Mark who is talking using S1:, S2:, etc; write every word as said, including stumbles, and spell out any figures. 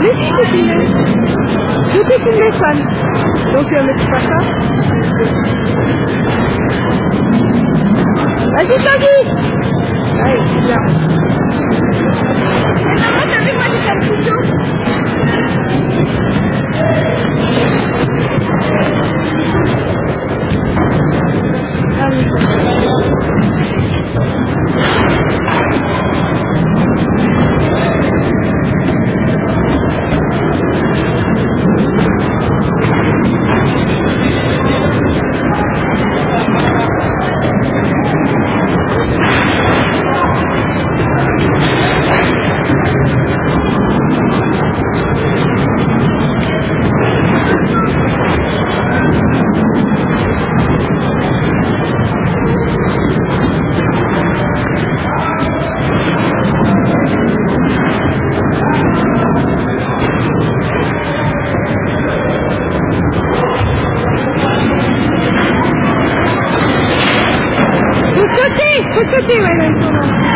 S1: Oui, je peux filmer. Je peux filmer, Fan. Donc, euh, mais c'est pas ça. Vas-y, vas-y. Allez, c'est bien. Et maman, t'as vu, moi, j'ai fait un petit saut. Faut sauter, faut sauter, ouais, là,